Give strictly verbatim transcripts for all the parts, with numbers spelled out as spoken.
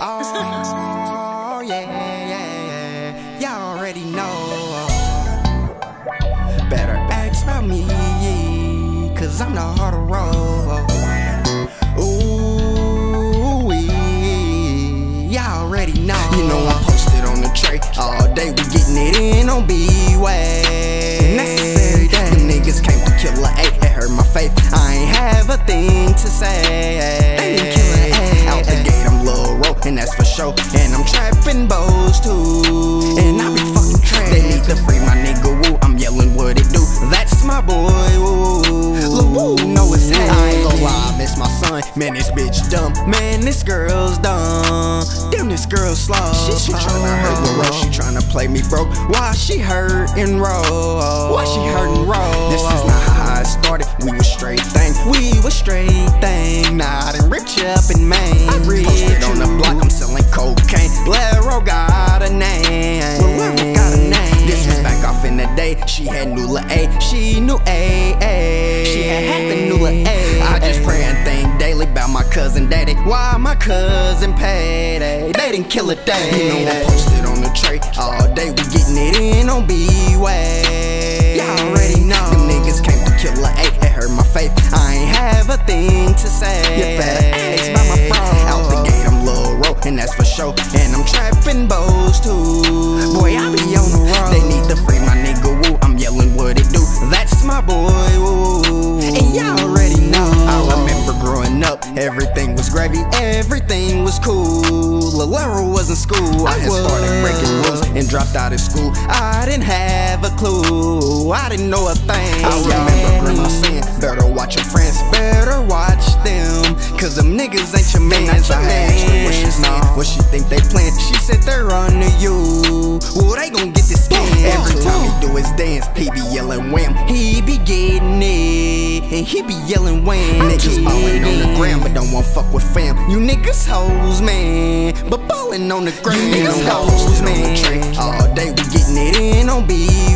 Oh, yeah, yeah, yeah. Y'all already know. Better ask about me, cause I'm the heart of roll. Ooh, y'all already know. You know I'm posted on the tray all day. We getting it in on B-Way. Necessary day. Them niggas came to kill a A. It hurt my faith. I ain't have a thing to say. They didn't kill a A. Out the gate I'm Lil Ro, and that's for sure. And I'm trapping bows too. And I be fucking trapped. They need to free my nigga Woo. I'm yelling what it do. That's my boy Woo. Lil Woo, know it's him. I ain't gon' lie, I miss my son. Man, this bitch dumb. Man, this girl's dumb. Damn, this girl slow. She, she tryna hurt Lil Ro. She tryna play me broke. Why she hurtin' roll? Why she hurtin' roll? This is not how it started. We was straight thing. We was straight thing. Nah, I done ripped you up in Maine. I posted on the block. I'm selling cocaine. Lero got a name. Lero got a name. This was back off in the day. She had Nula A. She knew A. A. She had had the Nula A. I just pray and think daily about my cousin daddy. Why my cousin payday? They didn't kill a day. You know I'm posted on the tray all day. We getting it in on B-Way. Y'all already know. Them niggas came to kill a A. It hurt my faith. I ain't have a thing to say. You better ask about my bro. Out the gate I'm Lil Ro, and that's for sure. And I'm trapping bows too. Boy, I be on the road. They need to free my nigga Woo. I'm yelling what it do. That's my boy Woo. And y'all already know. I remember growing up, everything was gravy, everything was cool. Lil was in school. I had started breaking rules and dropped out of school. I didn't have a clue. I didn't know a thing. I remember grandma saying, better watch your friends, better watch them, cause them niggas ain't your mans. I asked her what she saying, what she think they playin'. She said they're under you. Well, they gon' get this skin. Every time he do his dance, he be yelling wham. He be getting it, and he be yelling wham. Niggas ballin' on the gram, but don't want fuck with fam. You niggas hoes, man, but ballin' on the gram. Niggas hoes, man. All day we getting it in on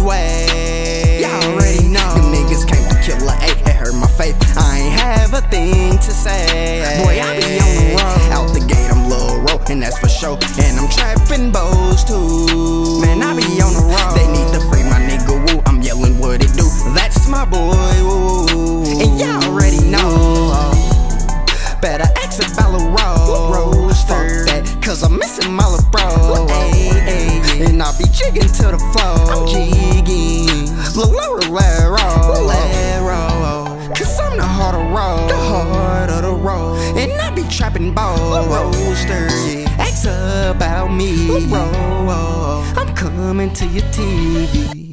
B-Way. Y'all already know. Them niggas came to kill a A. It hurt my faith. I ain't have a thing to say. Boy, I be on the road. Out the gate I'm Lil Ro, and that's for sure. And I'm trapping bows too. Man, I be on the road. They need to free my nigga Woo. I'm yelling what it do. That's my boy Woo. And y'all already know. Better ask about Lil Ro. Fuck that, cause I'm missing my Lil Bro. And I be jigging to the flow. I'm jigging. Lil Lero, Lero, cause I'm the heart of roll. The heart of the roll. And I be trapping bows. Ask about me. I'm coming to your T V.